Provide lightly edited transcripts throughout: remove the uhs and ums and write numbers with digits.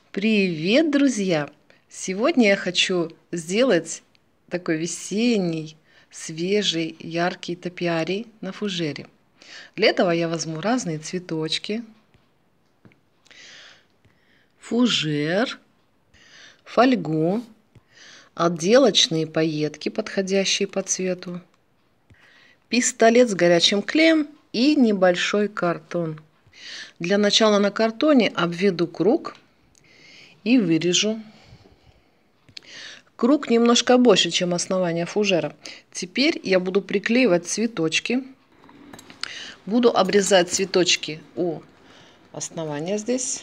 Привет, друзья! Сегодня я хочу сделать такой весенний, свежий, яркий топиарий на фужере. Для этого я возьму разные цветочки, фужер, фольгу, отделочные пайетки, подходящие по цвету, пистолет с горячим клеем и небольшой картон. Для начала на картоне обведу круг и вырежу. Круг немножко больше, чем основание фужера. Теперь я буду приклеивать цветочки. Буду обрезать цветочки у основания здесь.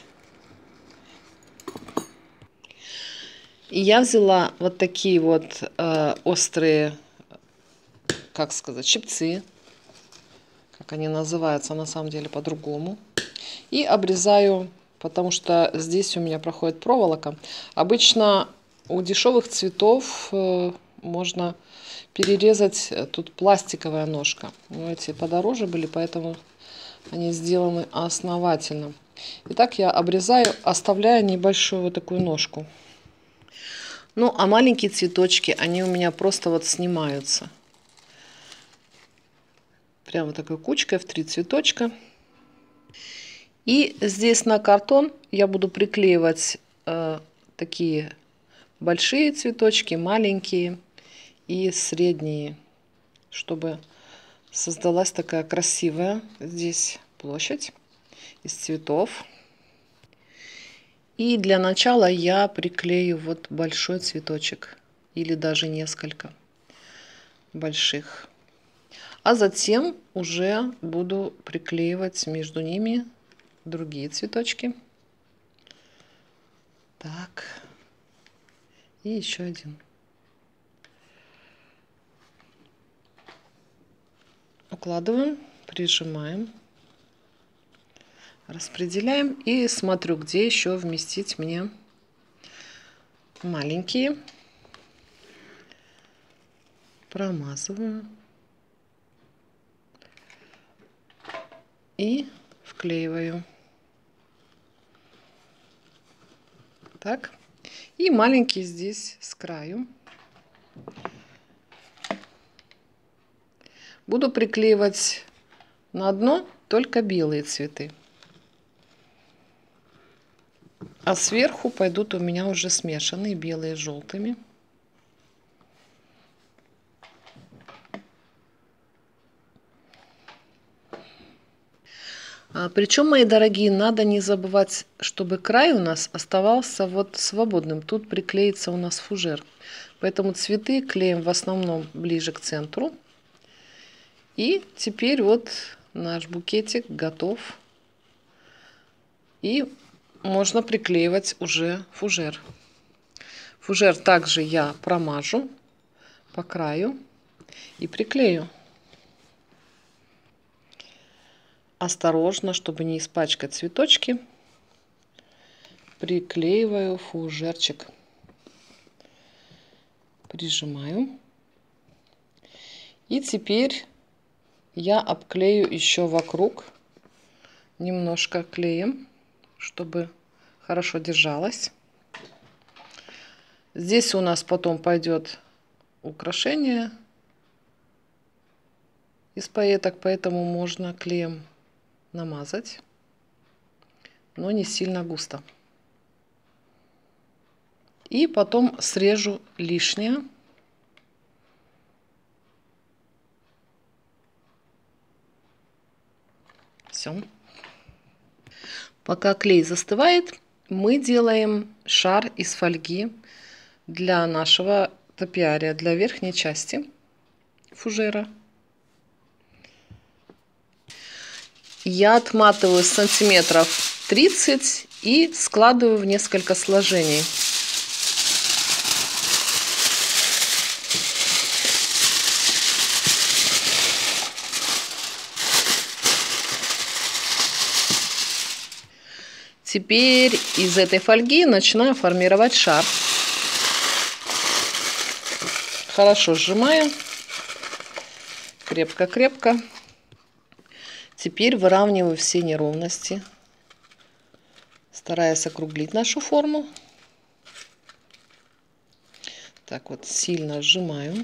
И я взяла вот такие вот острые, как сказать, щипцы. Как они называются на самом деле по-другому. И обрезаю, потому что здесь у меня проходит проволока. Обычно у дешевых цветов можно перерезать, тут пластиковая ножка. Но эти подороже были, поэтому они сделаны основательно. Итак, я обрезаю, оставляя небольшую вот такую ножку. Ну, а маленькие цветочки, они у меня просто вот снимаются. Прямо такой кучкой в 3 цветочка. И здесь на картон я буду приклеивать такие большие цветочки, маленькие и средние, чтобы создалась такая красивая здесь площадь из цветов. И для начала я приклею вот большой цветочек или даже несколько больших. А затем уже буду приклеивать между ними другие цветочки. Так. И еще один. Укладываем, прижимаем, распределяем и смотрю, где еще вместить мне маленькие. Промазываю и вклеиваю. Так. И маленький здесь с краю. Буду приклеивать на дно только белые цветы. А сверху пойдут у меня уже смешанные белые с желтыми. Причем, мои дорогие, надо не забывать, чтобы край у нас оставался вот свободным. Тут приклеится у нас фужер. Поэтому цветы клеим в основном ближе к центру. И теперь вот наш букетик готов. И можно приклеивать уже фужер. Фужер также я промажу по краю и приклею. Осторожно, чтобы не испачкать цветочки, приклеиваю фужерчик. Прижимаю. И теперь я обклею еще вокруг немножко клеем, чтобы хорошо держалось. Здесь у нас потом пойдет украшение из пайеток, поэтому можно клеем намазать, но не сильно густо. И потом срежу лишнее. Все. Пока клей застывает, мы делаем шар из фольги для нашего топиария, для верхней части фужера. Я отматываю сантиметров 30 и складываю в несколько сложений. Теперь из этой фольги начинаю формировать шар. Хорошо сжимаю. Крепко-крепко. Теперь выравниваю все неровности стараясь округлить нашу форму. Так вот сильно сжимаю.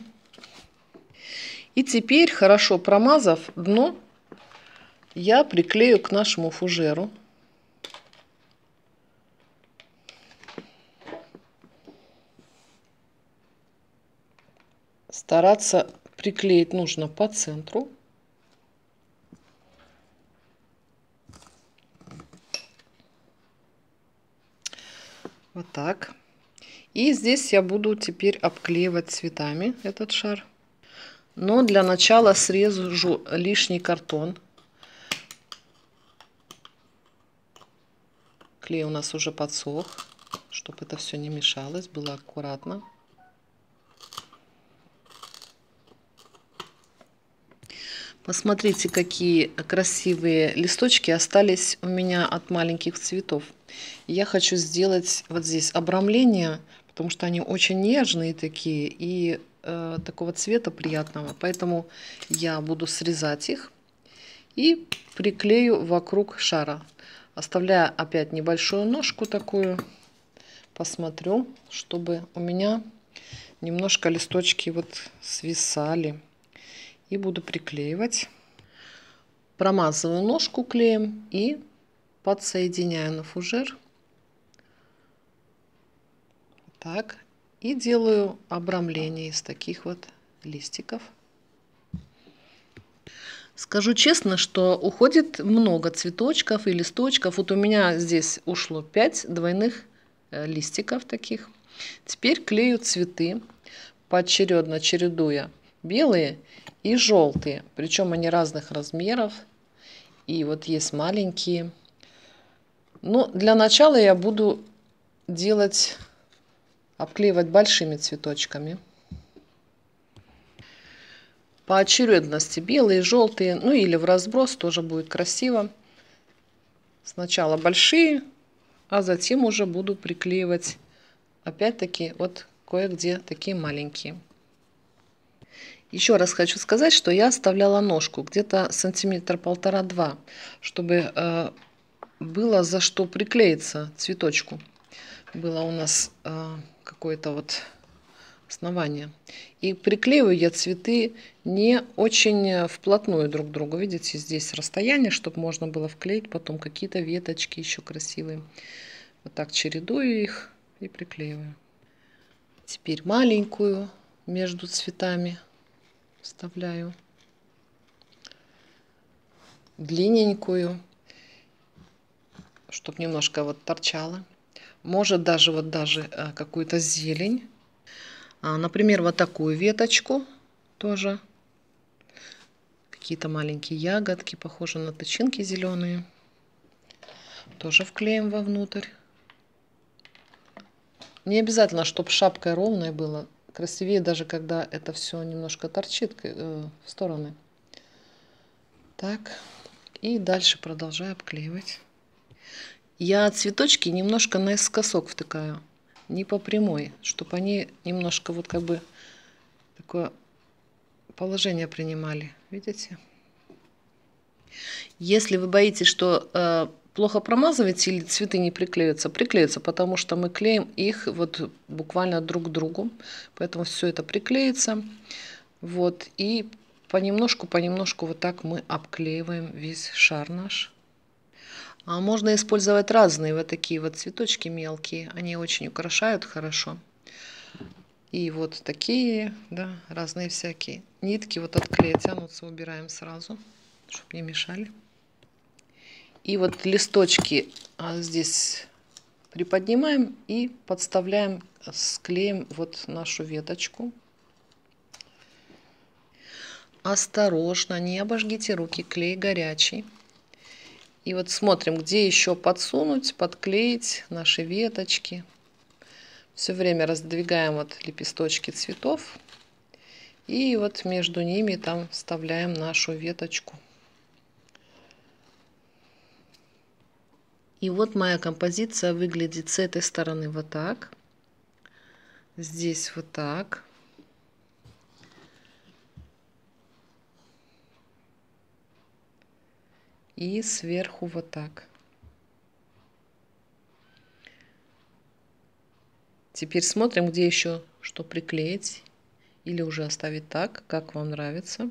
И теперь, хорошо промазав дно, я приклею к нашему фужеру. Стараться приклеить нужно по центру. Вот так. И здесь я буду теперь обклеивать цветами этот шар. Но для начала срежу лишний картон. Клей у нас уже подсох, чтобы это все не мешалось, было аккуратно. Посмотрите, какие красивые листочки остались у меня от маленьких цветов. Я хочу сделать вот здесь обрамление, потому что они очень нежные такие и такого цвета приятного. Поэтому я буду срезать их и приклею вокруг шара, оставляя опять небольшую ножку такую. Посмотрю, чтобы у меня немножко листочки вот свисали. И буду приклеивать. Промазываю ножку клеем и подсоединяю на фужер. Так. И делаю обрамление из таких вот листиков. Скажу честно, что уходит много цветочков и листочков. Вот у меня здесь ушло 5 двойных листиков таких. Теперь клею цветы, поочередно чередуя белые и желтые. Причем они разных размеров. И вот есть маленькие. Но для начала я буду обклеивать большими цветочками. По очередности белые, желтые, ну или в разброс, тоже будет красиво. Сначала большие, а затем уже буду приклеивать опять-таки вот кое-где такие маленькие. Еще раз хочу сказать, что я оставляла ножку где-то сантиметра 1,5-2, чтобы было за что приклеиться цветочку. Было у нас какое-то вот основание. И приклеиваю я цветы не очень вплотную друг к другу. Видите, здесь расстояние, чтобы можно было вклеить потом какие-то веточки еще красивые. Вот так чередую их и приклеиваю. Теперь маленькую между цветами вставляю. Длинненькую, чтобы немножко вот торчало. Может даже какую-то зелень. Например, вот такую веточку тоже. Какие-то маленькие ягодки, похожи на тычинки зеленые. Тоже вклеим вовнутрь. Не обязательно, чтобы шапкой ровной было. Красивее даже, когда это все немножко торчит в стороны. Так. И дальше продолжаю обклеивать. Я цветочки немножко наискосок втыкаю. Не по прямой, чтобы они немножко вот как бы такое положение принимали. Видите? Если вы боитесь, что плохо промазываете или цветы не приклеются, приклеются, потому что мы клеим их вот буквально друг к другу. Поэтому все это приклеится. Вот. И понемножку вот так мы обклеиваем весь шар наш. А можно использовать разные вот такие вот цветочки мелкие. Они очень украшают хорошо. И вот такие, да, разные всякие. Нитки вот от клея тянутся, убираем сразу, чтобы не мешали. И вот листочки здесь приподнимаем и подставляем, склеим вот нашу веточку. Осторожно, не обожгите руки, клей горячий. И вот смотрим, где еще подсунуть, подклеить наши веточки. Все время раздвигаем вот лепесточки цветов. И вот между ними там вставляем нашу веточку. И вот моя композиция выглядит с этой стороны вот так. Здесь вот так. И сверху вот так. Теперь смотрим, где еще что приклеить. Или уже оставить так, как вам нравится.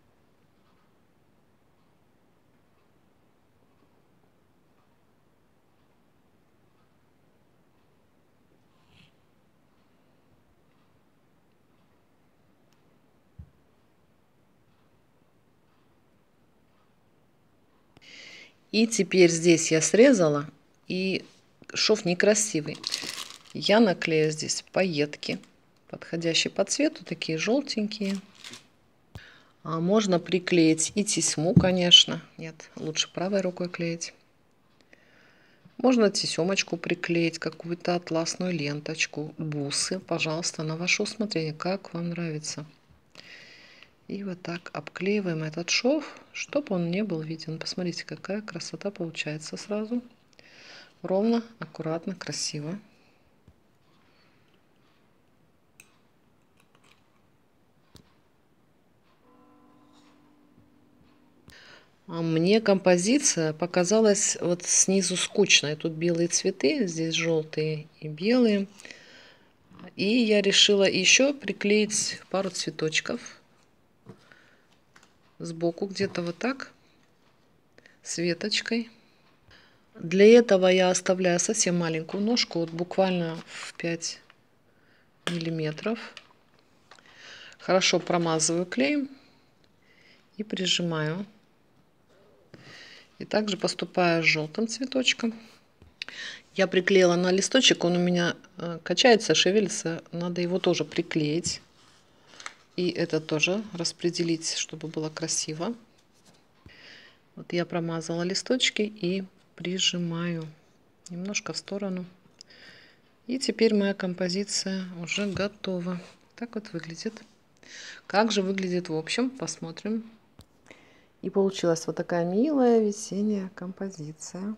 И теперь здесь я срезала, и шов некрасивый. Я наклею здесь пайетки, подходящие по цвету, такие желтенькие. А можно приклеить и тесьму, конечно. Нет, лучше правой рукой клеить. Можно тесемочку приклеить, какую-то атласную ленточку, бусы, пожалуйста, на ваше усмотрение, как вам нравится. И вот так обклеиваем этот шов, чтобы он не был виден. Посмотрите, какая красота получается сразу. Ровно, аккуратно, красиво. А мне композиция показалась вот снизу скучной. Тут белые цветы, здесь желтые и белые. И я решила еще приклеить пару цветочков сбоку, где-то вот так, с веточкой. Для этого я оставляю совсем маленькую ножку, вот буквально в 5 миллиметров. Хорошо промазываю клеем и прижимаю. И также поступаю с желтым цветочком. Я приклеила на листочек, он у меня качается, шевелится, надо его тоже приклеить. И это тоже распределить, чтобы было красиво. Вот я промазала листочки и прижимаю немножко в сторону. И теперь моя композиция уже готова. Так вот выглядит. Как же выглядит в общем, посмотрим. И получилась вот такая милая весенняя композиция.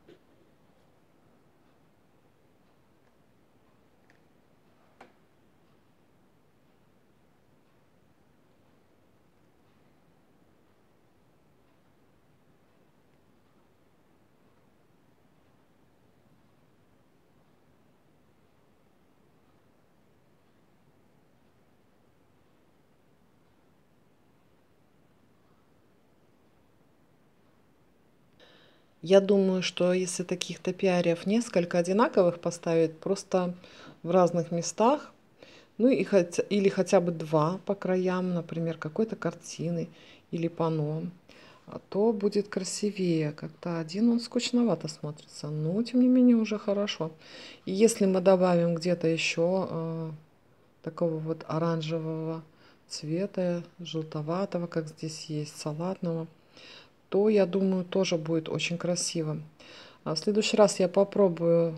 Я думаю, что если таких топиариев несколько одинаковых поставить, просто в разных местах, ну и или хотя бы два по краям, например, какой-то картины или панно, то будет красивее. Как-то один он скучновато смотрится, но тем не менее уже хорошо. И если мы добавим где-то еще такого вот оранжевого цвета, желтоватого, как здесь есть, салатного, то, я думаю, тоже будет очень красиво. А в следующий раз я попробую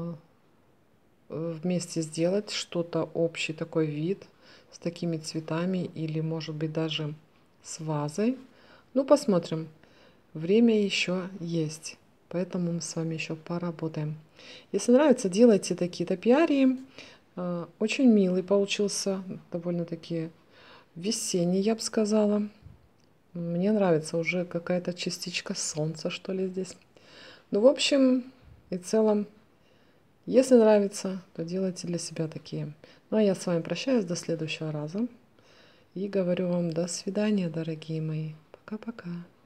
вместе сделать что-то, общий такой вид с такими цветами или, может быть, даже с вазой. Ну, посмотрим. Время еще есть, поэтому мы с вами еще поработаем. Если нравится, делайте такие топиарии. Очень милый получился, довольно-таки весенний, я бы сказала. Мне нравится уже какая-то частичка солнца, что ли, здесь. Ну, в общем и целом, если нравится, то делайте для себя такие. Ну, а я с вами прощаюсь до следующего раза. И говорю вам до свидания, дорогие мои. Пока-пока.